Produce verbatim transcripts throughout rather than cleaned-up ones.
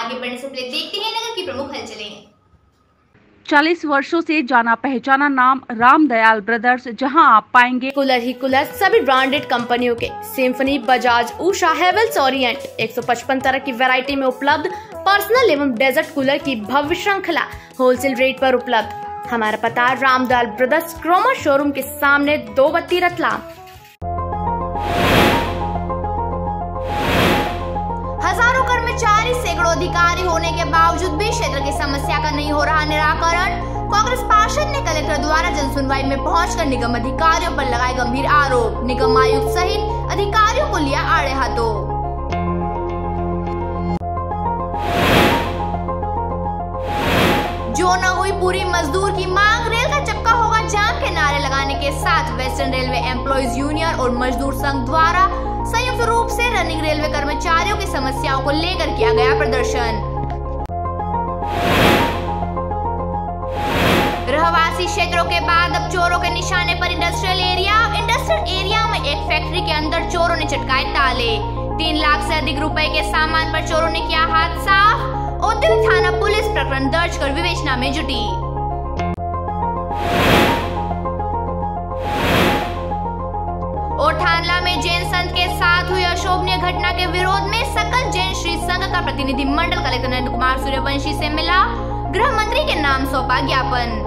आगे बढ़ने से पहले देखते हैं नगर की प्रमुख हलचलें। चालीस वर्षों से जाना पहचाना नाम रामदयाल ब्रदर्स, जहां आप पाएंगे कूलर ही कूलर सभी ब्रांडेड कंपनियों के सिम्फनी, बजाज, उषा, हेवेल्स, ओरिएंट एक सौ पचपन तरह की वैरायटी में उपलब्ध पर्सनल एवं डेजर्ट कूलर की भव्य श्रृंखला होलसेल रेट पर उपलब्ध। हमारा पता रामदयाल ब्रदर्स क्रोमा शोरूम के सामने, दो बत्ती, रतलाम। हजारों कर्मचारी, सैकड़ों अधिकारी होने के बावजूद भी क्षेत्र की समस्या का नहीं हो रहा निराकरण। कांग्रेस पार्षद ने कलेक्टर द्वारा जनसुनवाई में पहुंचकर निगम अधिकारियों पर लगाए गंभीर आरोप। निगम आयुक्त सहित अधिकारियों को लिया आड़े हाथों। जो न हुई पूरी मजदूर की मांग, रेल का चक्का होगा जाम के नारे लगाने के साथ वेस्टर्न रेलवे एम्प्लॉइज यूनियन और मजदूर संघ द्वारा संयुक्त रूप से रनिंग रेलवे कर्मचारियों की समस्याओं को लेकर किया गया प्रदर्शन। रहवासी क्षेत्रों के बाद अब चोरों के निशाने पर इंडस्ट्रियल एरिया। इंडस्ट्रियल एरिया में एक फैक्ट्री के अंदर चोरों ने चटकाए ताले। तीन लाख से अधिक रुपए के सामान पर चोरों ने किया हाथ साफ। औद्योगिक थाना पुलिस प्रकरण दर्ज कर विवेचना में जुटी। ओठानला में जैन संत के साथ हुई अशोभनीय घटना के विरोध में सकल जैन श्री संघ का प्रतिनिधि मंडल कलेक्टर नरेंद्र कुमार सूर्यवंशी से मिला। गृह मंत्री के नाम सौंपा ज्ञापन।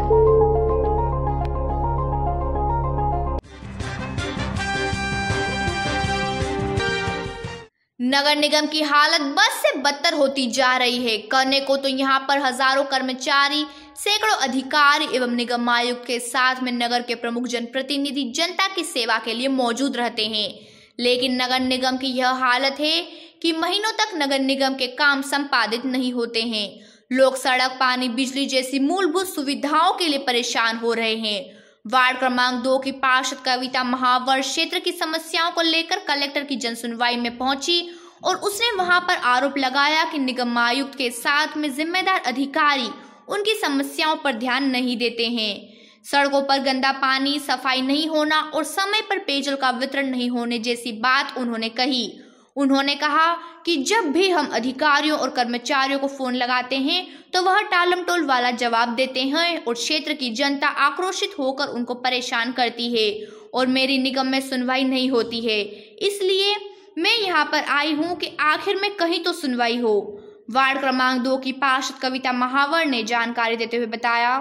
नगर निगम की हालत बस से बदतर होती जा रही है। करने को तो यहाँ पर हजारों कर्मचारी, सैकड़ों अधिकारी एवं निगम आयुक्त के साथ में नगर के प्रमुख जनप्रतिनिधि जनता की सेवा के लिए मौजूद रहते हैं, लेकिन नगर निगम की यह हालत है कि महीनों तक नगर निगम के काम संपादित नहीं होते हैं। लोग सड़क, पानी, बिजली जैसी मूलभूत सुविधाओं के लिए परेशान हो रहे हैं। वार्ड क्रमांक दो की पार्षद कविता महावर क्षेत्र की समस्याओं को लेकर कलेक्टर की जनसुनवाई में पहुंची और उसने वहां पर आरोप लगाया कि निगम आयुक्त के साथ में जिम्मेदार अधिकारी उनकी समस्याओं पर ध्यान नहीं देते हैं। सड़कों पर गंदा पानी, सफाई नहीं होना और समय पर पेयजल का वितरण नहीं होने जैसी बात उन्होंने कही। उन्होंने कहा कि जब भी हम अधिकारियों और कर्मचारियों को फोन लगाते हैं तो वह टालम टोल वाला जवाब देते हैं और क्षेत्र की जनता आक्रोशित होकर उनको परेशान करती है और मेरी निगम में सुनवाई नहीं होती है। इसलिए मैं यहाँ पर आई हूँ कि आखिर में कहीं तो सुनवाई हो। वार्ड क्रमांक दो की पार्षद कविता महावर ने जानकारी देते हुए बताया।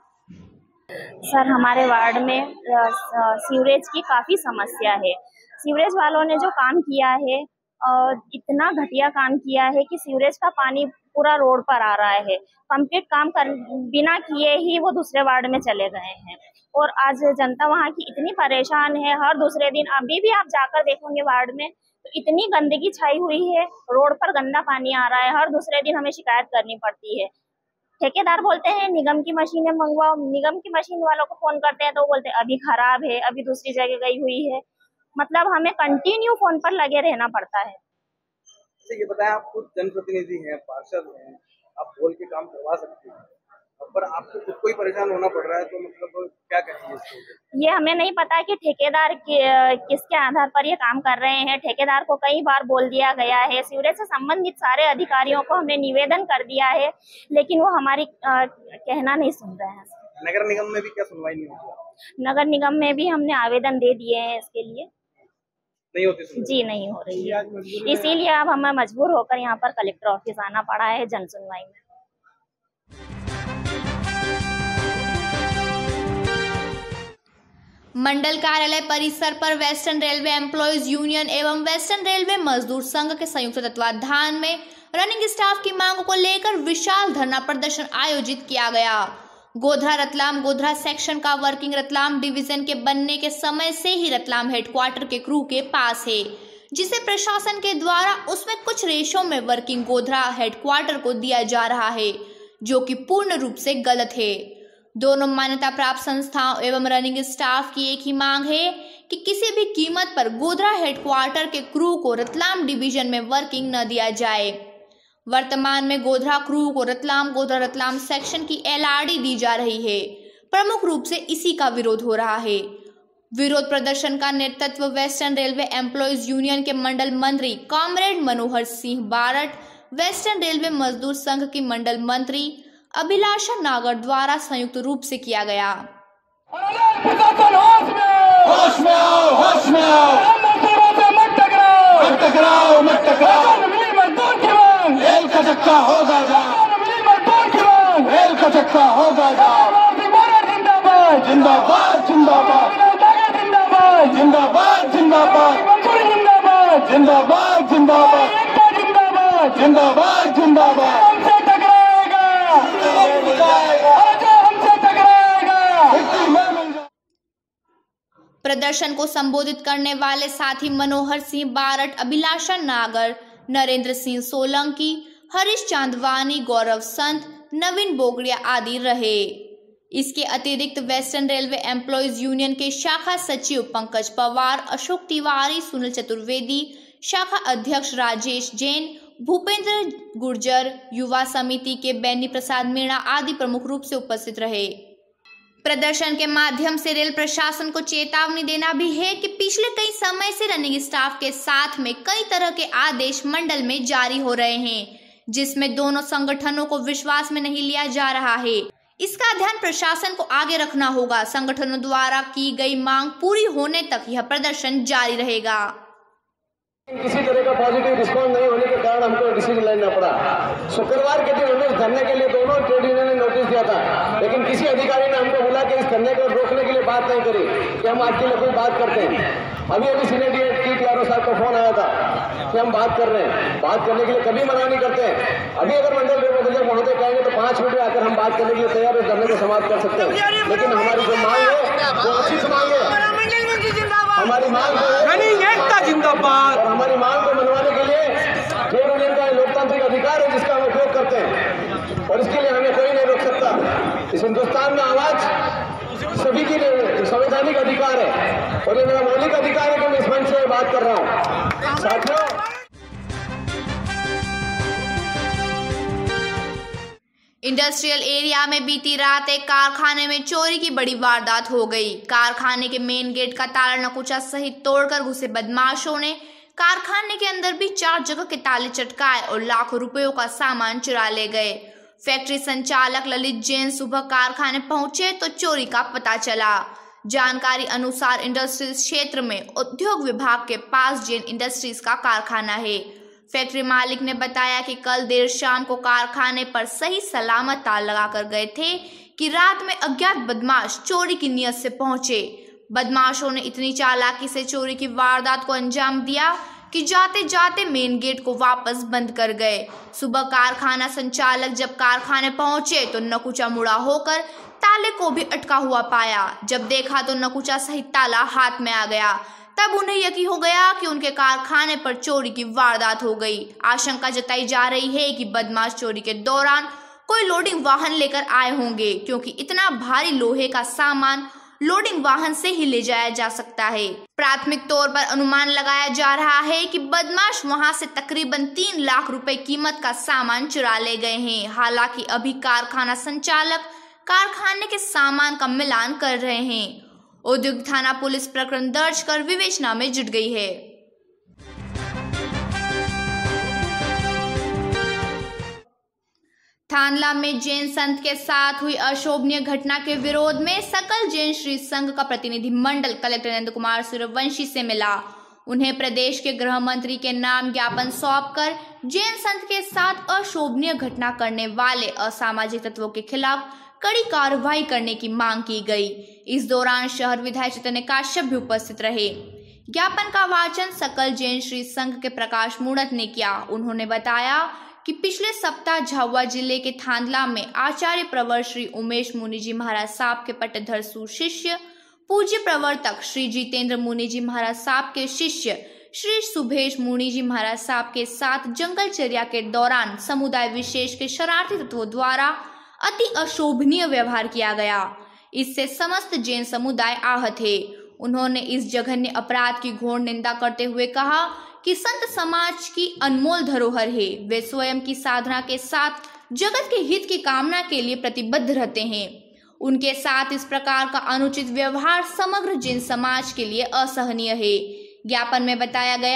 सर, हमारे वार्ड में सीवरेज की काफ़ी समस्या है। सीवरेज वालों ने जो काम किया है और इतना घटिया काम किया है कि सीवरेज का पानी पूरा रोड पर आ रहा है। कंप्लीट काम कर बिना किए ही वो दूसरे वार्ड में चले गए हैं और आज जनता वहाँ की इतनी परेशान है। हर दूसरे दिन अभी भी आप जाकर देखोगे वार्ड में तो इतनी गंदगी छाई हुई है, रोड पर गंदा पानी आ रहा है। हर दूसरे दिन हमें शिकायत करनी पड़ती है। ठेकेदार बोलते हैं निगम की मशीनें मंगवाओ, निगम की मशीन वालों को फोन करते हैं तो बोलते हैं अभी खराब है, अभी दूसरी जगह गई हुई है। मतलब हमें कंटिन्यू फोन पर लगे रहना पड़ता है। ये बताएं, आप खुद जनप्रतिनिधि हैं, पार्षद हैं, आप बोल के काम करवा सकते हैं, पर आपको खुद को ही परेशान होना पड़ रहा है, तो मतलब क्या कहेंगे इसको? ये हमें नहीं पता कि ठेकेदार कि, किसके आधार पर ये काम कर रहे हैं। ठेकेदार को कई बार बोल दिया गया है, सीवरेज से संबंधित सारे अधिकारियों को हमने निवेदन कर दिया है, लेकिन वो हमारी आ, कहना नहीं सुन रहे हैं। नगर निगम में भी क्या सुनवाई नहीं होती? नगर निगम में भी हमने आवेदन दे दिए हैं, इसके लिए नहीं होती जी नहीं हो रही है। इसीलिए अब हमें मजबूर होकर यहाँ पर कलेक्टर ऑफिस आना पड़ा है जनसुनवाई में। मंडल कार्यालय परिसर पर वेस्टर्न रेलवे एम्प्लॉइज यूनियन एवं वेस्टर्न रेलवे मजदूर संघ के संयुक्त तत्वाधान में रनिंग स्टाफ की मांगों को लेकर विशाल धरना प्रदर्शन आयोजित किया गया। गोधरा रतलाम गोधरा सेक्शन का वर्किंग रतलाम डिवीजन के बनने के समय से ही रतलाम हेडक्वार्टर के क्रू के पास है, जिसे प्रशासन के द्वारा उसमें कुछ रेशों में वर्किंग गोधरा हेडक्वार्टर को दिया जा रहा है, जो कि पूर्ण रूप से गलत है। दोनों मान्यता प्राप्त संस्थाओं एवं रनिंग स्टाफ की एक ही मांग है कि किसी भी कीमत पर गोधरा हेडक्वार्टर के क्रू को रतलाम डिवीजन में वर्किंग न दिया जाए। वर्तमान में गोधरा क्रू को रतलाम गोधरा रतलाम सेक्शन की एलआरडी दी जा रही है। प्रमुख रूप से इसी का विरोध हो रहा है। विरोध प्रदर्शन का नेतृत्व वेस्टर्न रेलवे एम्प्लॉइज यूनियन के मंडल मंत्री comrade Manohar Singh Barat, western railway Mazdoor Sangh की मंडल मंत्री अभिलाषा नागर द्वारा संयुक्त रूप से किया गया। होश में आओ, होश में आओ, मत टकराओ, मत टकराओ, मत टकराओ। रेल का धक्का होगा, रेल का धक्का होगा। जिंदाबाद, जिंदाबाद, जिंदाबाद, जिंदाबाद, जिंदाबाद, जिंदाबाद, जिंदाबाद, जिंदाबाद, जिंदाबाद, जिंदाबाद। हमसे टकराएगा, हमसे टकराएगा। प्रदर्शन को संबोधित करने वाले साथी मनोहर सिंह बारट, अभिलाषा नागर, नरेंद्र सिंह सोलंकी, हरीश चांदवानी, गौरव संत, नवीन बोगड़िया आदि रहे। इसके अतिरिक्त वेस्टर्न रेलवे एम्प्लॉयज यूनियन के शाखा सचिव पंकज पवार, अशोक तिवारी, सुनील चतुर्वेदी, शाखा अध्यक्ष राजेश जैन, भूपेंद्र गुर्जर, युवा समिति के बैनी प्रसाद मीणा आदि प्रमुख रूप से उपस्थित रहे। प्रदर्शन के माध्यम से रेल प्रशासन को चेतावनी देना भी है कि पिछले कई समय से रनिंग स्टाफ के साथ में कई तरह के आदेश मंडल में जारी हो रहे हैं, जिसमें दोनों संगठनों को विश्वास में नहीं लिया जा रहा है। इसका ध्यान प्रशासन को आगे रखना होगा। संगठनों द्वारा की गई मांग पूरी होने तक यह प्रदर्शन जारी रहेगा। किसी तरह का पॉजिटिव रिस्पॉन्स नहीं होने के कारण हमको डिसीजन लेना पड़ा। शुक्रवार के दिन हमने धरने के लिए दोनों ट्रेड यूनियन ने नोटिस दिया था, लेकिन किसी अधिकारी ने हमको बुला के इस धरने को रोकने के लिए बात नहीं करी कि हम आपके लिए कोई बात करते हैं। अभी अभी senior T T R O साहब का फोन आया था कि हम बात कर रहे हैं। बात करने के लिए कभी मना नहीं करते हैं। अभी अगर मंडल रेल महोदय कहेंगे तो पांच मिनट में आकर हम बात करने के लिए तैयार है, धरने को समाप्त कर सकते हैं। लेकिन हमारी जो मांग है वो उचित मांग है। हमारी मांग जिंदाबाद और हमारी मांग को मनवाने के लिए ट्रेड यूनियन का लोकतांत्रिक अधिकार है जिसका हम उपयोग करते हैं, और इसके लिए हमें कोई नहीं रोक सकता। इस हिंदुस्तान में आवाज सभी की संवैधानिक अधिकार है, और ये मेरा मौलिक अधिकार है कि मैं इस मंच से बात कर रहा हूँ। साथियों, इंडस्ट्रियल एरिया में बीती रात एक कारखाने में चोरी की बड़ी वारदात हो गई। कारखाने के मेन गेट का ताला नकुचा सहित तोड़कर घुसे बदमाशों ने कारखाने के अंदर भी चार जगह के ताले चटकाए और लाखों रुपयों का सामान चुरा ले गए। फैक्ट्री संचालक ललित जैन सुबह कारखाने पहुंचे तो चोरी का पता चला। जानकारी अनुसार इंडस्ट्रीज क्षेत्र में उद्योग विभाग के पास जैन इंडस्ट्रीज का कारखाना है। फैक्ट्री मालिक ने बताया कि कल देर शाम को कारखाने पर सही सलामत ताला लगाकर गए थे कि रात में अज्ञात बदमाश चोरी की नियत से पहुंचे। बदमाशों ने इतनी चालाकी से चोरी की वारदात को अंजाम दिया कि जाते जाते मेन गेट को वापस बंद कर गए। सुबह कारखाना संचालक जब कारखाने पहुंचे तो नकुचा मुड़ा होकर ताले को भी अटका हुआ पाया। जब देखा तो नकुचा सहित ताला हाथ में आ गया। तब उन्हें यकीन हो गया कि उनके कारखाने पर चोरी की वारदात हो गई। आशंका जताई जा रही है कि बदमाश चोरी के दौरान कोई लोडिंग वाहन लेकर आए होंगे, क्योंकि इतना भारी लोहे का सामान लोडिंग वाहन से ही ले जाया जा सकता है। प्राथमिक तौर पर अनुमान लगाया जा रहा है कि बदमाश वहां से तकरीबन तीन लाख रुपए कीमत का सामान चुरा ले गए हैं। हालांकि अभी कारखाना संचालक कारखाने के सामान का मिलान कर रहे हैं। औद्योगिक थाना पुलिस प्रकरण दर्ज कर विवेचना में जुट गई है। थानला में जैन संत के साथ हुई अशोभनीय घटना के विरोध में सकल जैन श्री संघ का प्रतिनिधि मंडल कलेक्टर नंद कुमार सूर्यवंशी से मिला। उन्हें प्रदेश के गृह मंत्री के नाम ज्ञापन सौंपकर जैन संत के साथ अशोभनीय घटना करने वाले असामाजिक तत्वों के खिलाफ कड़ी कार्रवाई करने की मांग की गई। इस दौरान शहर विधायक चैतन्य काश्यप भी उपस्थित रहे। ज्ञापन का वाचन सकल जैन श्री संघ के प्रकाश मूणत ने किया। उन्होंने बताया कि पिछले सप्ताह झाबुआ जिले के थांदला में आचार्य प्रवर श्री उमेश मुनि जी महाराज साहब के पट्टधर सुशिष्य पूज्य प्रवर्तक श्री जितेंद्र मुनि जी महाराज साहब के शिष्य श्री सुभेश मुनि जी महाराज साहब के साथ जंगलचर्या के दौरान समुदाय विशेष के शरारती तत्वों द्वारा अति अशोभनीय व्यवहार किया गया। इससे समस्त जैन समुदाय आहत है। उन्होंने इस जघन्य अपराध की घोर निंदा करते हुए कहा कि संत समाज की अनमोल धरोहर है। वे स्वयं की साधना के साथ जगत के हित की कामना के लिए प्रतिबद्ध रहते हैं। उनके साथ इस प्रकार का अनुचित व्यवहार समग्र जैन समाज के लिए असहनीय है। ज्ञापन में बताया गया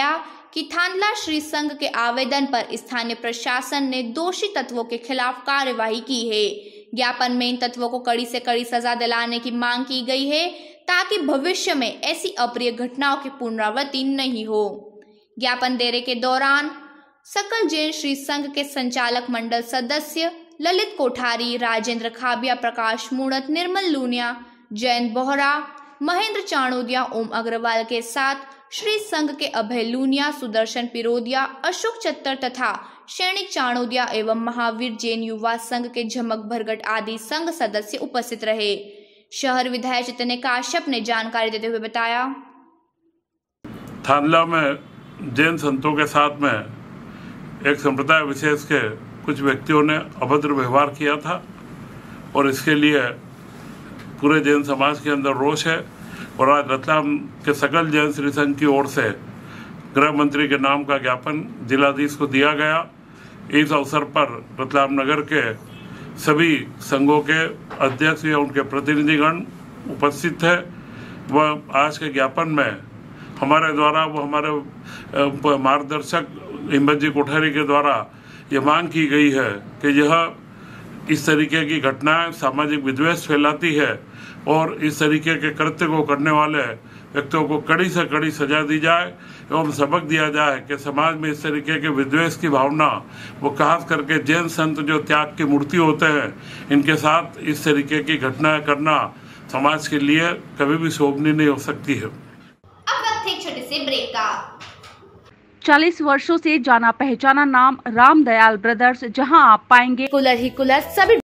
कि थांदला श्री संघ के आवेदन पर स्थानीय प्रशासन ने दोषी तत्वों के खिलाफ कार्यवाही की है। ज्ञापन में इन तत्वों को कड़ी से कड़ी सजा दिलाने की मांग की गई है ताकि भविष्य में ऐसी अप्रिय घटनाओं की पुनरावृत्ति नहीं हो। ज्ञापन देने के दौरान सकल जैन श्री संघ के संचालक मंडल सदस्य ललित कोठारी, राजेंद्र खाबिया, प्रकाश मूणत, निर्मल लूनिया, जयंत बोहरा, महेंद्र चाणोदिया, ओम अग्रवाल के साथ श्री संघ के अभय लूनिया, सुदर्शन पिरोदिया, अशोक चत्तर तथा सैनिक चाणोदिया एवं महावीर जैन युवा संघ के झमक भरगट आदि संघ सदस्य उपस्थित रहे। शहर विधायक चैतन्य काश्यप ने जानकारी देते हुए बताया, थांदला में जैन संतों के साथ में एक संप्रदाय विशेष के कुछ व्यक्तियों ने अभद्र व्यवहार किया था और इसके लिए पूरे जैन समाज के अंदर रोष है और आज रतलाम के सकल जैन श्री संघ की ओर से गृह मंत्री के नाम का ज्ञापन जिलाधीश को दिया गया। इस अवसर पर रतलाम नगर के सभी संघों के अध्यक्ष या उनके प्रतिनिधिगण उपस्थित थे। वह आज के ज्ञापन में हमारे द्वारा वो हमारे मार्गदर्शक हिम्मत जी कोठारी के द्वारा ये मांग की गई है कि यह इस तरीके की घटनाएं सामाजिक विद्वेष फैलाती है और इस तरीके के कृत्य को करने वाले व्यक्तियों को कड़ी से कड़ी सजा दी जाए एवं सबक दिया जाए कि समाज में इस तरीके के विद्वेष की भावना, वो खास करके जैन संत जो त्याग की मूर्ति होते हैं, इनके साथ इस तरीके की घटनाएं करना समाज के लिए कभी भी शोभनीय नहीं हो सकती है। अब वक्त एक छोटे से ब्रेक का। चालीस वर्षों से जाना पहचाना नाम राम दयाल ब्रदर्स, जहां आप पाएंगे कूलर ही कूलर, सभी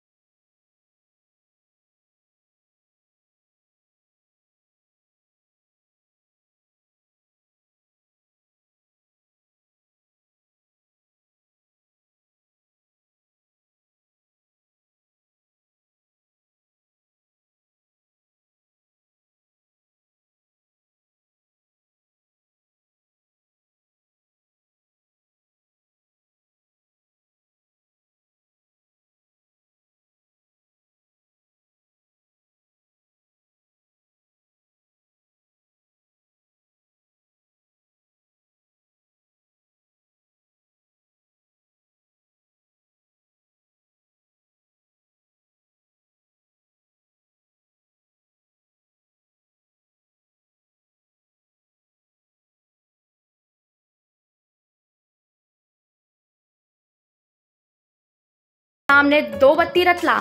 सामने दो बत्ती रतलाम।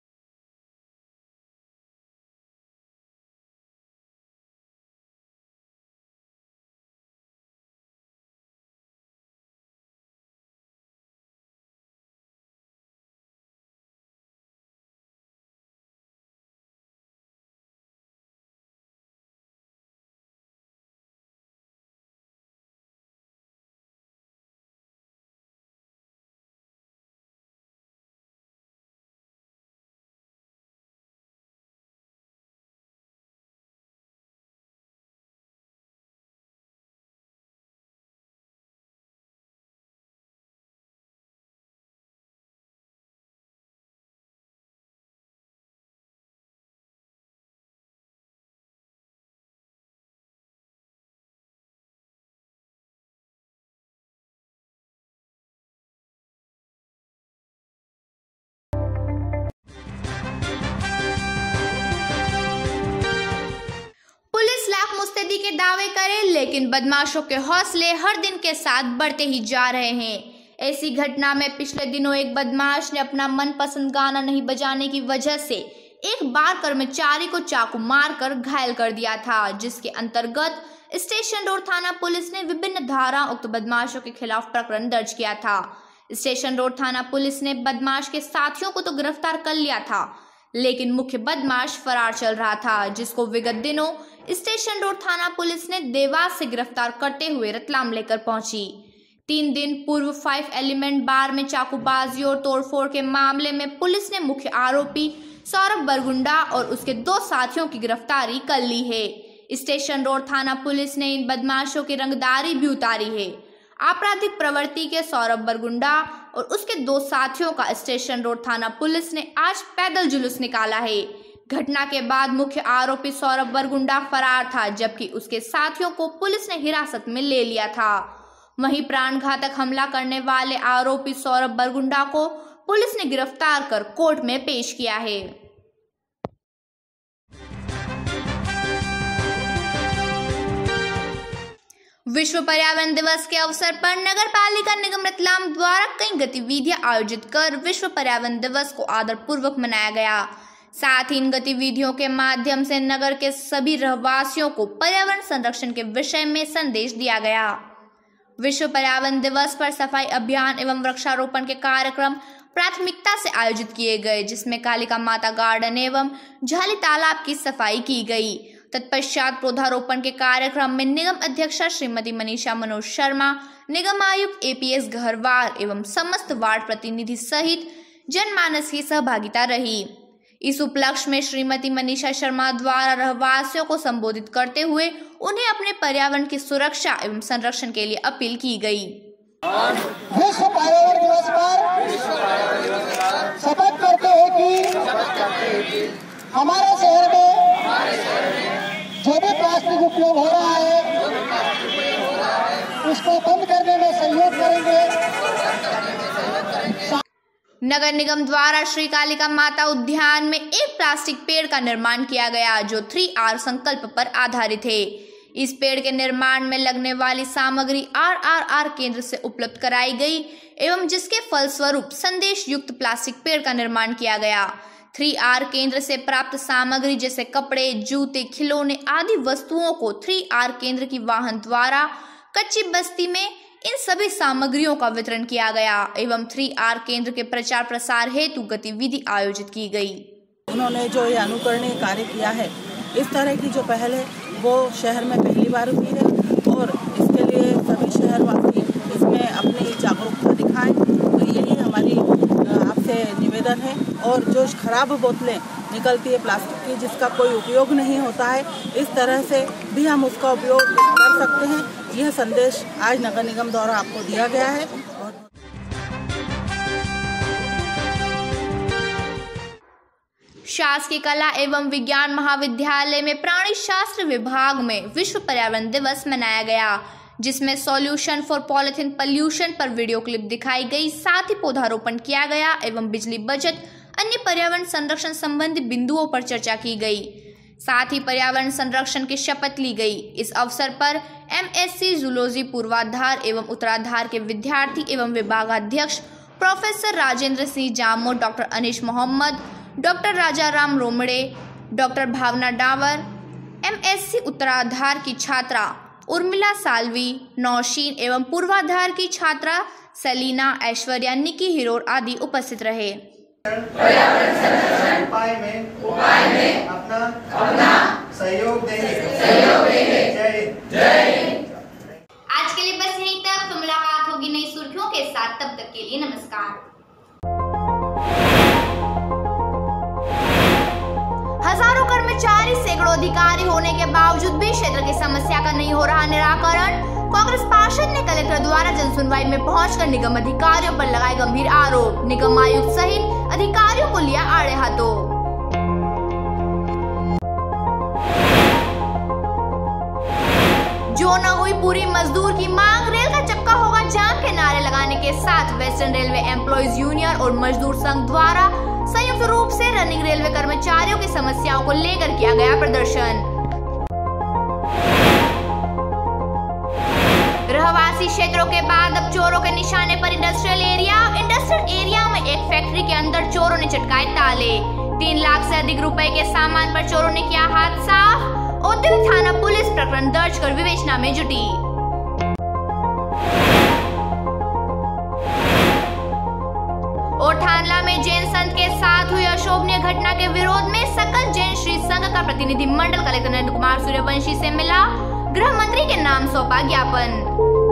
मुस्तैदी के दावे करे, लेकिन बदमाशों के हौसले हर दिन के साथ बढ़ते ही जा रहे हैं। ऐसी घटना में पिछले दिनों एक बदमाश ने अपना मनपसंद गाना नहीं बजाने की वजह से एक बार कर्मचारी को चाकू मारकर घायल कर दिया था, जिसके अंतर्गत स्टेशन रोड थाना पुलिस ने विभिन्न धारा उक्त बदमाशों के खिलाफ प्रकरण दर्ज किया था। स्टेशन रोड थाना पुलिस ने बदमाश के साथियों को तो गिरफ्तार कर लिया था, लेकिन मुख्य बदमाश फरार चल रहा था, जिसको विगत दिनों स्टेशन रोड थाना पुलिस ने देवास से गिरफ्तार करते हुए रतलाम लेकर पहुंची। तीन दिन पूर्व फाइव एलिमेंट बार में चाकूबाजी और तोड़फोड़ के मामले में पुलिस ने मुख्य आरोपी सौरभ बरगुंडा और उसके दो साथियों की गिरफ्तारी कर ली है। स्टेशन रोड थाना पुलिस ने इन बदमाशों की रंगदारी भी उतारी है। आपराधिक प्रवृत्ति के सौरभ बरगुंडा और उसके दो साथियों का स्टेशन रोड थाना पुलिस ने आज पैदल जुलूस निकाला है। घटना के बाद मुख्य आरोपी सौरभ बरगुंडा फरार था, जबकि उसके साथियों को पुलिस ने हिरासत में ले लिया था। वहीं प्राणघातक हमला करने वाले आरोपी सौरभ बरगुंडा को पुलिस ने गिरफ्तार कर कोर्ट में पेश किया है। विश्व पर्यावरण दिवस के अवसर पर नगर पालिका निगम रतलाम द्वारा कई गतिविधियां आयोजित कर विश्व पर्यावरण दिवस को आदरपूर्वक मनाया गया। साथ ही इन गतिविधियों के माध्यम से नगर के सभी रहवासियों को पर्यावरण संरक्षण के विषय में संदेश दिया गया। विश्व पर्यावरण दिवस पर सफाई अभियान एवं वृक्षारोपण के कार्यक्रम प्राथमिकता से आयोजित किए गए, जिसमें कालिका माता गार्डन एवं झाली तालाब की सफाई की गई। तत्पश्चात पौधारोपण के कार्यक्रम में निगम अध्यक्षा श्रीमती मनीषा मनोज शर्मा, निगम आयुक्त एपीएस गहरवार एवं समस्त वार्ड प्रतिनिधि सहित जनमानस की सहभागिता रही। इस उपलक्ष्य में श्रीमती मनीषा शर्मा द्वारा रहवासियों को संबोधित करते हुए उन्हें अपने पर्यावरण की सुरक्षा एवं संरक्षण के लिए अपील की गई। विश्व पर्यावरण दिवस पर शपथ करते हैं कि हमारे शहर में जो भी प्लास्टिक उपयोग हो रहा है उसको बंद करने में सहयोग करेंगे। नगर निगम द्वारा श्री कालिका माता उद्यान में एक प्लास्टिक पेड़ का निर्माण किया गया, जो थ्री आर संकल्प पर आधारित है। इस पेड़ के निर्माण में लगने वाली सामग्री आर आर आर केंद्र से उपलब्ध कराई गई एवं जिसके फलस्वरूप संदेश युक्त प्लास्टिक पेड़ का निर्माण किया गया। थ्री आर केंद्र से प्राप्त सामग्री जैसे कपड़े, जूते, खिलौने आदि वस्तुओं को थ्री आर केंद्र की वाहन द्वारा कच्ची बस्ती में इन सभी सामग्रियों का वितरण किया गया एवं थ्री आर केंद्र के प्रचार प्रसार हेतु गतिविधि आयोजित की गई। उन्होंने जो ये अनुकरणीय कार्य किया है, इस तरह की जो पहल है वो शहर में पहली बार हुई है और इसके लिए सभी शहरवासी इसमें अपनी जागरूकता दिखाएं। तो यही हमारी आपसे निवेदन है। और जो खराब बोतलें निकलती है प्लास्टिक की, जिसका कोई उपयोग नहीं होता है, इस तरह से भी हम उसका उपयोग कर सकते हैं। यह संदेश आज नगर निगम द्वारा आपको दिया गया है। शासकीय कला एवं विज्ञान महाविद्यालय में प्राणी शास्त्र विभाग में विश्व पर्यावरण दिवस मनाया गया, जिसमें सॉल्यूशन फॉर पॉलिथीन पॉल्यूशन पर वीडियो क्लिप दिखाई गई। साथ ही पौधारोपण किया गया एवं बिजली बचत अन्य पर्यावरण संरक्षण संबंधी बिंदुओं पर चर्चा की गई। साथ ही पर्यावरण संरक्षण की शपथ ली गई। इस अवसर पर एमएससी जूलॉजी पूर्वाधार एवं उत्तराधार के विद्यार्थी एवं विभागाध्यक्ष professor Rajendra Singh Jamod, doctor Anish Mohammad, doctor Rajaram Romde, doctor Bhavna Dawar, MSc उत्तराधार की छात्रा उर्मिला सालवी, नौशीन एवं पूर्वाधार की छात्रा सलीना, ऐश्वर्या, निकी हिरोर आदि उपस्थित रहे। उपाय में उपाय में अपना अपना सहयोग देंगे सहयोग देंगे। जय जय। आज के लिए बस यहीं तक। तो मुलाकात होगी नई सुर्खियों के साथ, तब तक के लिए नमस्कार। हजारों कर्मचारी, सैकड़ों अधिकारी होने के बावजूद भी क्षेत्र की समस्या का नहीं हो रहा निराकरण। कांग्रेस पार्षद ने कलेक्टर द्वारा जनसुनवाई में पहुंचकर निगम अधिकारियों पर लगाए गंभीर आरोप। निगम आयुक्त सहित अधिकारियों को लिया आड़े हाथों। जो न हुई पूरी मजदूर की मांग, रेल का चक्का होगा जाम के नारे लगाने के साथ वेस्टर्न रेलवे एम्प्लॉइज यूनियन और मजदूर संघ द्वारा संयुक्त रूप से रनिंग रेलवे कर्मचारियों की समस्याओं को लेकर किया गया प्रदर्शन। रहवासी क्षेत्रों के बाद अब चोरों के निशाने पर इंडस्ट्रियल एरिया। इंडस्ट्रियल एरिया में एक फैक्ट्री के अंदर चोरों ने चटकाए ताले। तीन लाख से अधिक रुपए के सामान पर चोरों ने किया हाथ साफ। औद्योगिक थाना पुलिस प्रकरण दर्ज कर विवेचना में जुटी। और थानला में जैन संत के साथ हुई अशोभनीय घटना के विरोध में सकल जैन श्री संघ का प्रतिनिधि मंडल कलेक्टर नरेंद्र कुमार सूर्यवंशी से मिला। गृह मंत्री के नाम सौंपा ज्ञापन।